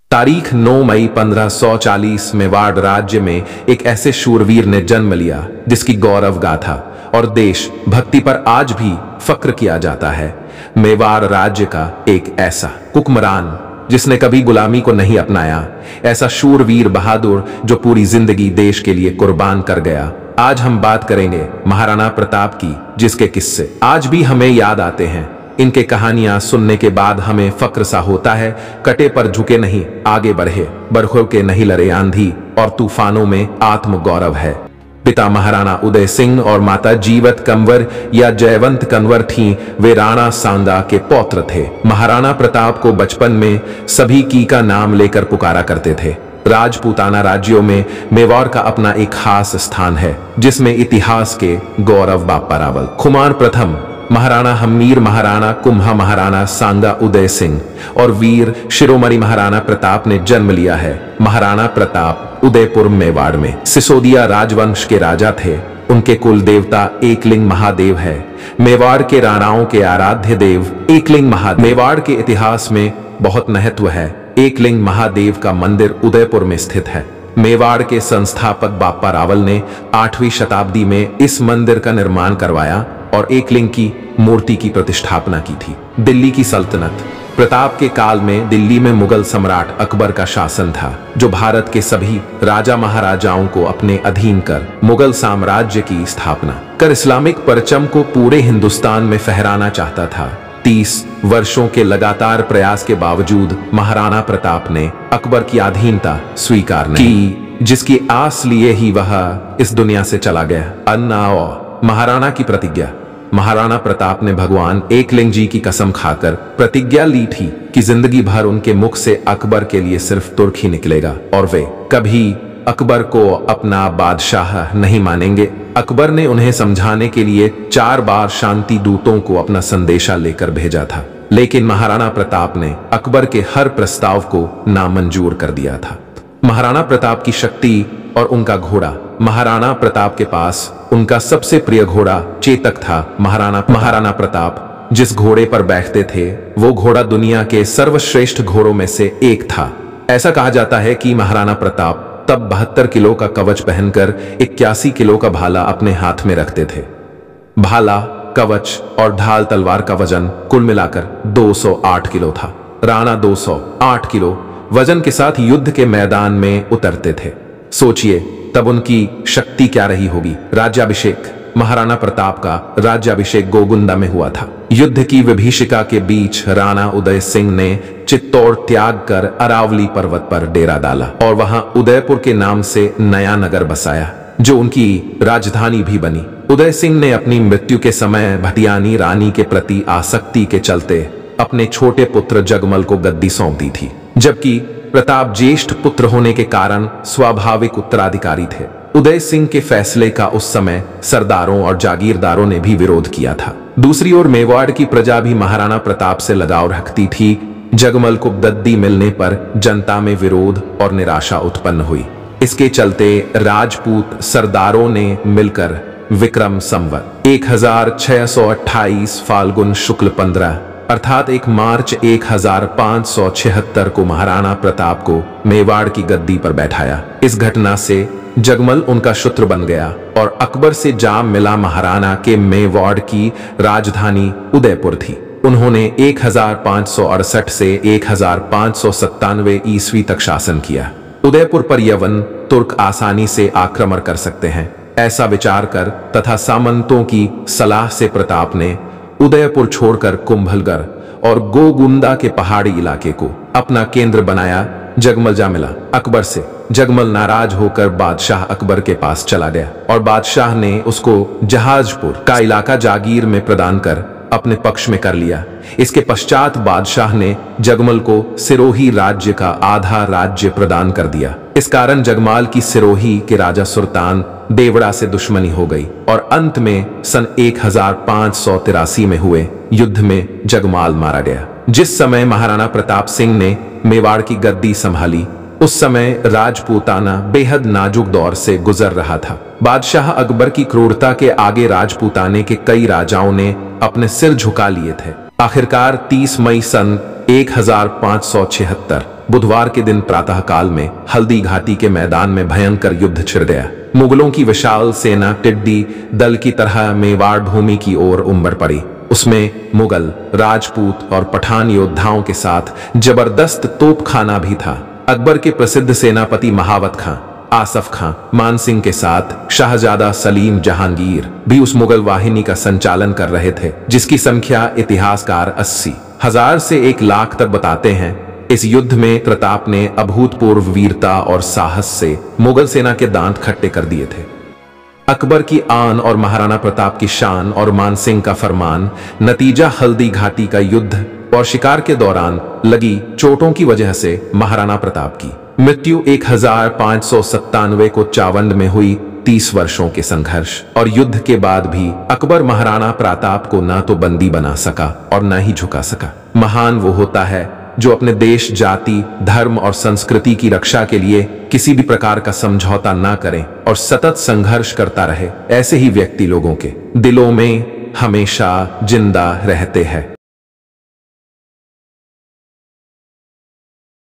तारीख 9 मई 1540 मेवाड़ राज्य में एक ऐसे शूरवीर ने जन्म लिया जिसकी गौरव गाथा और देश भक्ति पर आज भी फक्र किया जाता है। मेवाड़ राज्य का एक ऐसा हुक्मरान जिसने कभी गुलामी को नहीं अपनाया, ऐसा शूरवीर बहादुर जो पूरी जिंदगी देश के लिए कुर्बान कर गया। आज हम बात करेंगे महाराणा प्रताप की, जिसके किस्से आज भी हमें याद आते हैं। इनके कहानियां सुनने के बाद हमें फक्र सा होता है। कटे पर झुके नहीं, आगे बढ़े, बरखों के नहीं लड़े आंधी और तूफानों में आत्म गौरव है। पिता महाराणा उदय सिंह और माता जीवत कंवर या जयवंत कंवर थीं। वे राणा सांगा के पौत्र थे। महाराणा प्रताप को बचपन में सभी की का नाम लेकर पुकारा करते थे। राजपूताना राज्यों में मेवाड़ का अपना एक खास स्थान है, जिसमें इतिहास के गौरव बापा रावल, खुमार प्रथम, महाराणा हमीर, महाराणा कुम्हा, महाराणा सांगा उदय सिंह और वीर शिरोमणि महाराणा प्रताप ने जन्म लिया है। महाराणा प्रताप उदयपुर मेवाड़ में सिसोदिया राजवंश के राजा थे। उनके कुल देवता एकलिंग महादेव है। मेवाड़ के राणाओं के आराध्य देव एकलिंग महादेव। मेवाड़ के इतिहास में बहुत महत्व है। एकलिंग महादेव का मंदिर उदयपुर में स्थित है। मेवाड़ के संस्थापक बापा रावल ने 8वीं शताब्दी में इस मंदिर का निर्माण करवाया और एकलिंग की मूर्ति की प्रतिष्ठापना की थी। दिल्ली की सल्तनत। प्रताप के काल में दिल्ली में मुगल सम्राट अकबर का शासन था, जो भारत के सभी राजा महाराजाओं को अपने अधीन कर मुगल साम्राज्य की स्थापना कर इस्लामिक परचम को पूरे हिंदुस्तान में फहराना चाहता था। 30 वर्षों के लगातार प्रयास के बावजूद महाराणा प्रताप ने अकबर की अधीनता स्वीकार नहीं की, जिसकी आस लिए ही वह इस दुनिया से चला गया। अन्नाओ महाराणा की प्रतिज्ञा। महाराणा प्रताप ने भगवान एकलिंग जी की कसम खाकर प्रतिज्ञा ली थी कि जिंदगी भर उनके मुख से अकबर के लिए सिर्फ तुर्क ही निकलेगा और वे कभी अकबर को अपना बादशाह नहीं मानेंगे। अकबर ने उन्हें समझाने के लिए 4 बार शांति दूतों को अपना संदेशा लेकर भेजा था, लेकिन महाराणा प्रताप ने अकबर के हर प्रस्ताव को नामंजूर कर दिया था। महाराणा प्रताप की शक्ति और उनका घोड़ा। महाराणा प्रताप के पास उनका सबसे प्रिय घोड़ा चेतक था। महाराणा प्रताप जिस घोड़े पर बैठते थे, वो घोड़ा दुनिया के सर्वश्रेष्ठ घोड़ों में से एक था। ऐसा कहा जाता है कि महाराणा प्रताप तब 72 किलो का कवच पहनकर 81 किलो का भाला अपने हाथ में रखते थे। भाला, कवच और ढाल तलवार का वजन कुल मिलाकर 208 किलो था। राणा 208 किलो वजन के साथ युद्ध के मैदान में उतरते थे। सोचिए तब उनकी शक्ति क्या रही होगी। राज्याभिषेक। महाराणा प्रताप का राज्याभिषेक गोगुंदा में हुआ था। युद्ध की विभीषिका के बीच राणा उदय सिंह ने चित्तौड़ त्याग कर अरावली पर्वत पर डेरा डाला और वहां उदयपुर के नाम से नया नगर बसाया, जो उनकी राजधानी भी बनी। उदय सिंह ने अपनी मृत्यु के समय भटियानी रानी के प्रति आसक्ति के चलते अपने छोटे पुत्र जगमल को गद्दी सौंप दी थी, जबकि प्रताप ज्येष्ठ पुत्र होने के कारण स्वाभाविक उत्तराधिकारी थे। उदय सिंह के फैसले का उस समय सरदारों और जागीरदारों ने भी विरोध किया था। दूसरी ओर मेवाड़ की प्रजा भी महाराणा प्रताप से लगाव रखती थी। जगमल को गद्दी मिलने पर जनता में विरोध और निराशा उत्पन्न हुई। इसके चलते राजपूत सरदारों ने मिलकर विक्रम संवत 1628 फाल्गुन शुक्ल 15 अर्थात 1 मार्च 1576 को महाराणा प्रताप को मेवाड़ की गद्दी पर बैठाया। इस घटना से जगमल उनका शत्रु बन गया और अकबर से जाम मिला। महाराणा के मेवाड़ की राजधानी उदयपुर थी। उन्होंने 1568 से 1597 ईस्वी तक शासन किया। उदयपुर पर यवन तुर्क आसानी से आक्रमण कर सकते हैं, ऐसा विचार कर तथा सामंतों की सलाह से प्रताप ने उदयपुर छोड़कर कुंभलगढ़ और गोगुंदा के पहाड़ी इलाके को अपना केंद्र बनाया। जगमल जा मिला अकबर से। जगमल नाराज होकर बादशाह अकबर के पास चला गया और बादशाह ने उसको जहाजपुर का इलाका जागीर में प्रदान कर अपने पक्ष में कर लिया। इसके पश्चात बादशाह ने जगमल को सिरोही राज्य का आधा राज्य प्रदान कर दिया। इस कारण जगमाल की सिरोही के राजा सुल्तान देवड़ा से दुश्मनी हो गई और अंत में सन 1583 में हुए युद्ध में जगमाल मारा गया। जिस समय महाराणा प्रताप सिंह ने मेवाड़ की गद्दी संभाली, उस समय राजपूताना बेहद नाजुक दौर से गुजर रहा था। बादशाह अकबर की क्रूरता के आगे राजपूताने के कई राजाओं ने अपने सिर झुका लिए थे। आखिरकार 30 मई सन 1576 बुधवार के दिन प्रातः काल में हल्दी घाटी के मैदान में भयंकर युद्ध छिड़ गया। मुगलों की विशाल सेना टिड्डी दल की तरह मेवाड़ भूमि की ओर उमड़ पड़ी। उसमें मुगल, राजपूत और पठान योद्धाओं के साथ जबरदस्त तोपखाना भी था। अकबर के प्रसिद्ध सेनापति महावत खां, आसफ खां, मान सिंह के साथ शाहजादा सलीम जहांगीर भी उस मुगल वाहिनी का संचालन कर रहे थे, जिसकी संख्या इतिहासकार 80,000 से 1 लाख तक बताते हैं। इस युद्ध में प्रताप ने अभूतपूर्व वीरता और साहस से मुगल सेना के दांत खट्टे कर दिए थे। अकबर की आन और महाराणा प्रताप की शान और मान सिंह का फरमान नतीजा हल्दी घाटी का युद्ध और शिकार के दौरान लगी चोटों की वजह से महाराणा प्रताप की मृत्यु 1597 को चावंड में हुई। 30 वर्षों के संघर्ष और युद्ध के बाद भी अकबर महाराणा प्रताप को ना तो बंदी बना सका और ना ही झुका सका। महान वो होता है जो अपने देश, जाति, धर्म और संस्कृति की रक्षा के लिए किसी भी प्रकार का समझौता ना करे और सतत संघर्ष करता रहे। ऐसे ही व्यक्ति लोगों के दिलों में हमेशा जिंदा रहते हैं।